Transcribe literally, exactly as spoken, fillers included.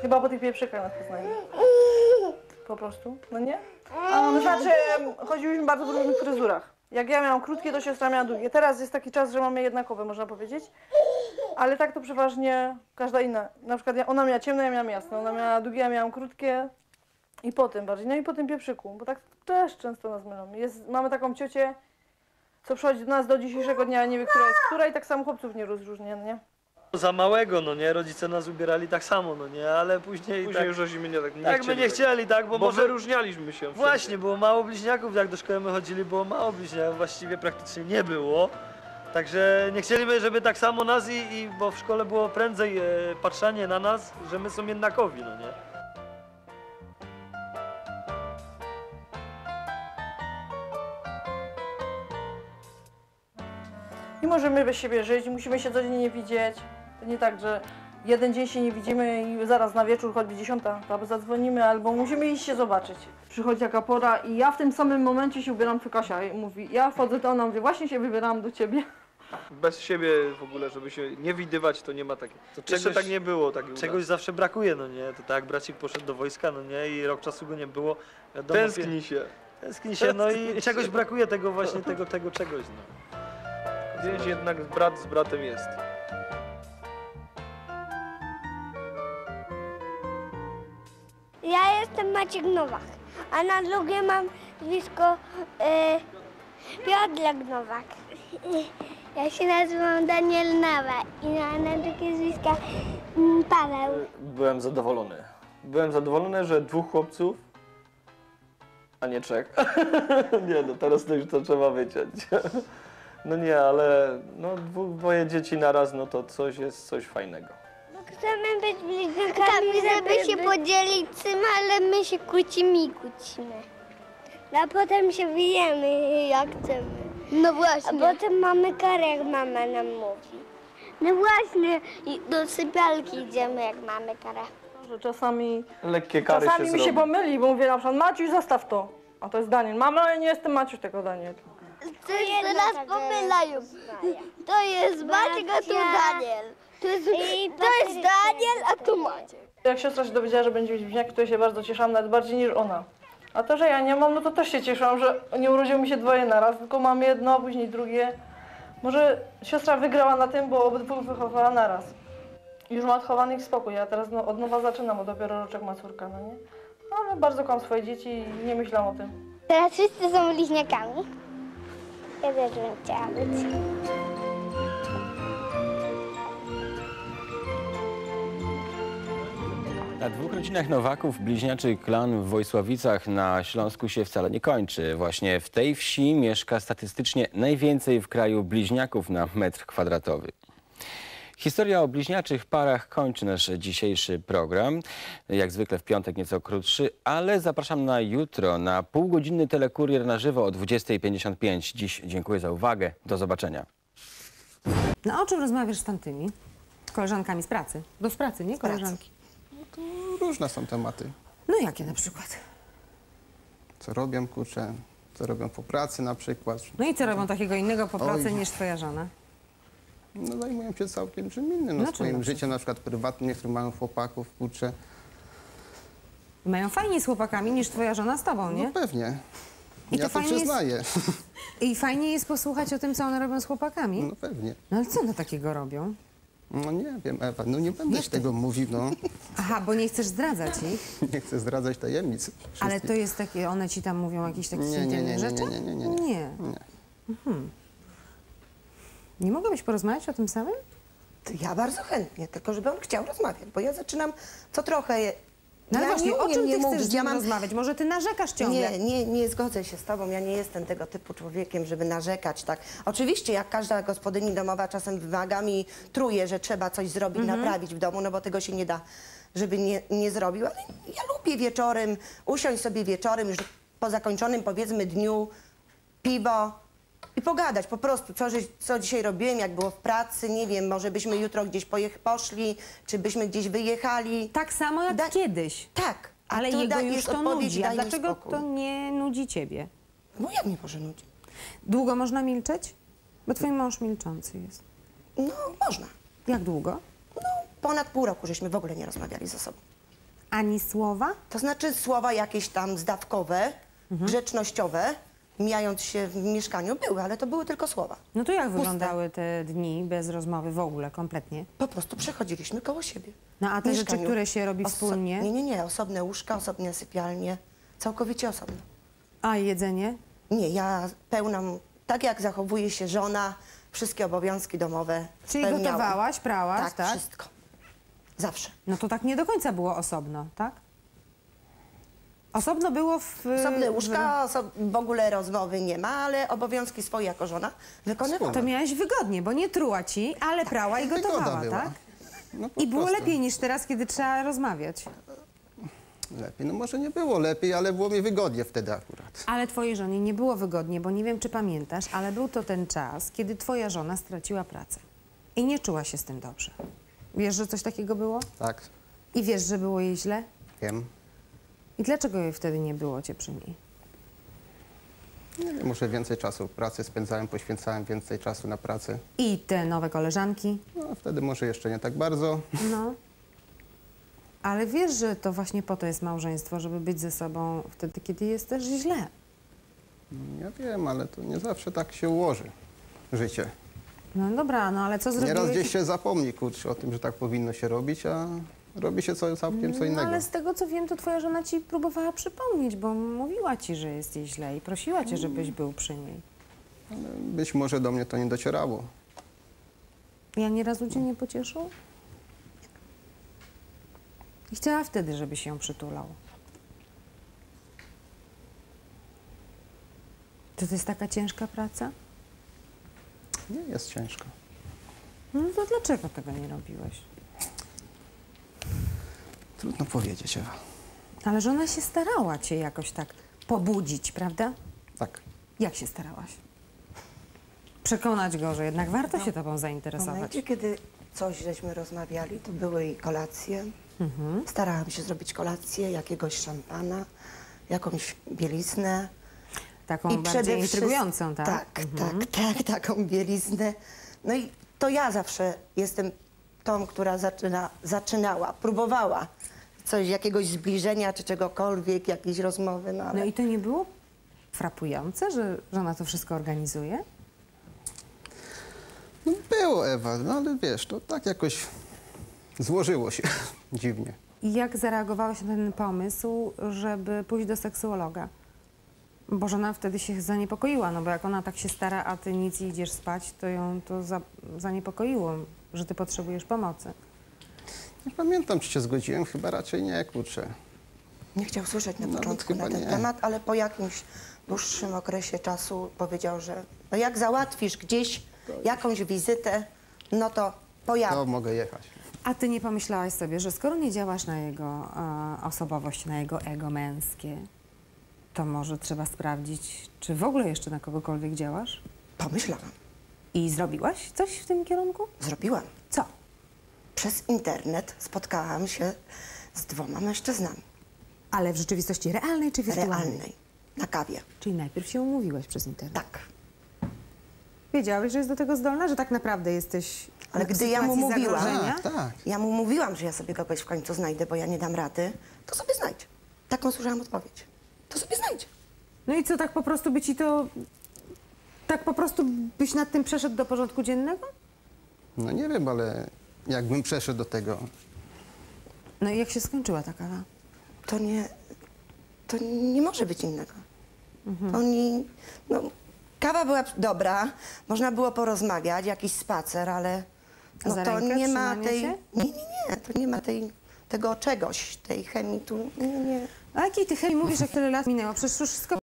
Chyba po tych pieprzykach nas poznali. Po prostu, no nie? A, no znaczy, chodziłyśmy bardzo w różnych fryzurach. Jak ja miałam krótkie, to siostra miała długie. Teraz jest taki czas, że mamy jednakowe, można powiedzieć. Ale tak to przeważnie każda inna. Na przykład ona miała ciemne, ja miałam jasne. Ona miała długie, ja miałam krótkie. I po tym bardziej. No i po tym pieprzyku, bo tak też często nas mylą. Jest, mamy taką ciocię, co przychodzi do nas do dzisiejszego dnia, nie wie, która jest która i tak samo chłopców nie rozróżnia, no nie? Za małego, no nie? Rodzice nas ubierali tak samo, no nie? Ale później Później tak, już żeśmy nie, tak nie tak chcieli. my nie chcieli, tak? Bo, Bo może... wyróżnialiśmy się. Właśnie, było mało bliźniaków, jak do szkoły my chodzili, było mało bliźniaków, właściwie praktycznie nie było. Także nie chcieliśmy, żeby tak samo nas i, i bo w szkole było prędzej e, patrzenie na nas, że my są jednakowi, no nie? Nie możemy bez siebie żyć, musimy się codziennie widzieć. To nie tak, że jeden dzień się nie widzimy i zaraz na wieczór, choćby dziesiąta, to albo zadzwonimy, albo musimy iść się zobaczyć. Przychodzi taka pora i ja w tym samym momencie się ubieram, co Kasia i mówi, ja wchodzę, to ona mówi, właśnie się wybieram do ciebie. Bez siebie w ogóle, żeby się nie widywać, to nie ma takiego. To czegoś- Jeszcze tak nie było. Tak Czegoś zawsze brakuje, no nie? To tak jak bracik poszedł do wojska, no nie? I rok czasu go nie było. Wiadomo, Tęskni się. Tęskni się, no i czegoś brakuje tego właśnie, tego, tego czegoś, no. Gdzieś jednak brat z bratem jest. Ja jestem Maciek Nowak, a na drugie mam nazwisko e, Piotrek Nowak. Ja się nazywam Daniel Nowak i mam na drugie nazwisko mm, Paweł. Byłem zadowolony. Byłem zadowolony, że dwóch chłopców, a nie trzech. Nie no, teraz to już to trzeba wyciąć. No nie, ale no dwóch, dwoje dzieci naraz, no to coś jest coś fajnego. Chcemy być bliźniakami, żeby się podzielić tym, ale my się kłócimy i kłócimy. A potem się bijemy jak chcemy. No właśnie. A potem mamy karę, jak mama nam mówi. No właśnie. I do sypialki idziemy, jak mamy karę. Że czasami, Lekkie kary czasami się mi się zrobi. pomyli, bo mówię na przykład, Maciuś, zostaw to. A to jest Daniel. Mama, ja nie jestem Maciuś, tylko Daniel. To jest nas pomylają. To jest Maciek, a tu Daniel. To jest, to jest Daniel, a tu Maciek. Jak siostra się dowiedziała, że będzie mieć bliźniaki, to ja się bardzo cieszyłam, nawet bardziej niż ona. A to, że ja nie mam, no to też się cieszyłam, że nie urodziło mi się dwoje naraz, tylko mam jedno, a później drugie. Może siostra wygrała na tym, bo obydwu wychowała naraz. Już ma odchowanych spokój, a teraz no, od nowa zaczynam, bo dopiero roczek ma córka, no nie? No, ale bardzo kocham swoje dzieci i nie myślałam o tym. Teraz wszyscy są bliźniakami. Ja też bym chciała być. Na dwóch rodzinach Nowaków bliźniaczy klan w Wojsławicach na Śląsku się wcale nie kończy. Właśnie w tej wsi mieszka statystycznie najwięcej w kraju bliźniaków na metr kwadratowy. Historia o bliźniaczych parach kończy nasz dzisiejszy program. Jak zwykle w piątek nieco krótszy, ale zapraszam na jutro na półgodzinny telekurier na żywo o dwudziestej pięćdziesiąt pięć. Dziś dziękuję za uwagę. Do zobaczenia. No o czym rozmawiasz z tamtymi? Z koleżankami z pracy? Bo w pracy, nie koleżanki? Różne są tematy. No jakie na przykład? Co robią, kurczę, co robią po pracy na przykład. No i co robią takiego innego po pracy Oj. niż twoja żona? No zajmują się całkiem czym innym. No, No czym swoim na życiem na przykład prywatnym, niektórzy mają chłopaków, kurczę. Mają fajniej z chłopakami niż twoja żona z tobą, nie? No pewnie. I to ja to fajnie jest- przyznaję. I fajnie jest posłuchać o tym, co one robią z chłopakami. No pewnie. No ale co one takiego robią? No nie wiem, Ewa, no nie będę ci tego mówił, no. Aha, bo nie chcesz zdradzać ich. Nie chcę zdradzać tajemnic. Ale wszystkich. to jest takie, one ci tam mówią jakieś takie Nie, nie, nie, intymne nie, rzeczy? nie, nie, nie, nie. Nie. Nie. Nie mogłabyś porozmawiać o tym samym? To ja bardzo chętnie, tylko żeby on chciał rozmawiać, bo ja zaczynam co trochę... No ale ja właśnie, nie o umiem czym nie ty chcesz mówić, z nim ja mam... rozmawiać? Może ty narzekasz ciągle? Nie, nie, nie zgodzę się z tobą, ja nie jestem tego typu człowiekiem, żeby narzekać, tak. Oczywiście, jak każda gospodyni domowa czasem wymaga mi, truje, że trzeba coś zrobić, Mhm. naprawić w domu, no bo tego się nie da, żeby nie, nie zrobił, ale ja lubię wieczorem, usiąść sobie wieczorem, już po zakończonym, powiedzmy, dniu, piwo i pogadać po prostu, co, żeś- co dzisiaj robiłem, jak było w pracy, nie wiem, może byśmy jutro gdzieś pojech- poszli, czy byśmy gdzieś wyjechali. Tak samo jak Da- kiedyś. Tak. a Ale to jego da- już jest to odpowiedź, nudzi. A daj mi dlaczego spokój. to nie nudzi ciebie? No jak mnie może nudzić? Długo można milczeć? Bo twój mąż milczący jest. No, można. Jak długo? No, ponad pół roku żeśmy w ogóle nie rozmawiali ze sobą. Ani słowa? To znaczy słowa jakieś tam zdawkowe, grzecznościowe, mijając się w mieszkaniu były, ale to były tylko słowa. No to jak Puste. wyglądały te dni bez rozmowy w ogóle, kompletnie? Po prostu przechodziliśmy koło siebie. No a te W rzeczy, mieszkaniu. które się robi Oso- wspólnie? Nie, nie, nie. Osobne łóżka, osobne sypialnie. Całkowicie osobno. A jedzenie? Nie, ja pełną, tak jak zachowuje się żona, wszystkie obowiązki domowe Czyli spełniałam. gotowałaś, prałaś, Tak, tak? wszystko. Zawsze. No to tak nie do końca było osobno, tak? Osobno było w... Osobne łóżka, oso- w ogóle rozmowy nie ma, ale obowiązki swoje jako żona wykonywałam. To miałeś wygodnie, bo nie truła ci, ale prała i Wygoda gotowała, była. tak? No, po I było prostu. lepiej niż teraz, kiedy trzeba rozmawiać. Lepiej, no może nie było lepiej, ale było mi wygodnie wtedy akurat. Ale twojej żonie nie było wygodnie, bo nie wiem, czy pamiętasz, ale był to ten czas, kiedy twoja żona straciła pracę. I nie czuła się z tym dobrze. Wiesz, że coś takiego było? Tak, I wiesz, że było jej źle? wiem. I dlaczego jej wtedy nie było cię przy niej? Nie wiem, może więcej czasu w pracy spędzałem, poświęcałem więcej czasu na pracę. I te nowe koleżanki? No wtedy może jeszcze nie tak bardzo. No. Ale wiesz, że to właśnie po to jest małżeństwo, żeby być ze sobą wtedy, kiedy jest też źle. Ja wiem, ale to nie zawsze tak się ułoży życie. No dobra, no ale co zrobiłeś? Nieraz gdzieś się zapomni, kurczę, o tym, że tak powinno się robić, a robi się co, całkiem co No innego. ale z tego, co wiem, to twoja żona ci próbowała przypomnieć, bo mówiła ci, że jest jej źle i prosiła cię, żebyś był przy niej. Być może do mnie to nie docierało. Ja nie razu cię nie pocieszył? I chciała wtedy, żebyś ją przytulał. To to jest taka ciężka praca? Nie jest ciężko. No to dlaczego tego nie robiłeś? Trudno powiedzieć, Ewa. Ale żona się starała cię jakoś tak pobudzić, prawda? Tak. Jak się starałaś? Przekonać go, że jednak warto się tobą W zainteresować. momencie, kiedy coś żeśmy rozmawiali, to były i kolacje. Mhm. Starałam się zrobić kolację, jakiegoś szampana, jakąś bieliznę. Taką bardziej intrygującą, tak? Tak, Mhm. tak, tak, taką bieliznę. No i to ja zawsze jestem tą, która zaczyna, zaczynała, próbowała coś, jakiegoś zbliżenia czy czegokolwiek, jakiejś rozmowy, no ale... No i to nie było frapujące, że żona to wszystko organizuje? No było, Ewa, no ale wiesz, to tak jakoś złożyło się dziwnie. I jak zareagowałeś na ten pomysł, żeby pójść do seksuologa? Bo żona wtedy się zaniepokoiła, no bo jak ona tak się stara, a ty nic i idziesz spać, to ją to za, zaniepokoiło, że ty potrzebujesz pomocy. Nie pamiętam, czy się zgodziłem, chyba raczej nie, kurczę. Nie chciał słyszeć na Nawet początku na chyba ten nie. temat, ale po jakimś dłuższym okresie czasu powiedział, że no jak załatwisz gdzieś jakąś wizytę, no to pojadę. To mogę jechać. A ty nie pomyślałaś sobie, że skoro nie działasz na jego e, osobowość, na jego ego męskie, to może trzeba sprawdzić, czy w ogóle jeszcze na kogokolwiek działasz? Pomyślałam, I zrobiłaś coś w tym kierunku? zrobiłam. Co? Przez internet spotkałam się z dwoma mężczyznami, Ale w rzeczywistości realnej czy wirtualnej? realnej, na kawie. Czyli najpierw się umówiłaś przez internet. Tak. Wiedziałeś, że jest do tego zdolna, że tak naprawdę jesteś Ale w gdy ja mu sytuacji mówiłam- zagrożenia? Tak, tak. Ja mu mówiłam, że ja sobie kogoś w końcu znajdę, bo ja nie dam rady, to sobie znajdź. Taką słyszałam odpowiedź. To sobie znajdź. No i co, tak po prostu by ci to... Tak po prostu byś nad tym przeszedł do porządku dziennego? No nie wiem, ale jakbym przeszedł do tego, No i jak się skończyła ta kawa? To nie, to nie może być innego. Oni, no, kawa była dobra, można było porozmawiać, jakiś spacer, ale A no za to rękę, nie ma trzymanie tej, się? nie, nie, nie, to nie ma tej, tego czegoś, tej chemii tu, nie, nie. A jakiej ty chemii mówisz, jak tyle lat minęło? Przecież już wszystko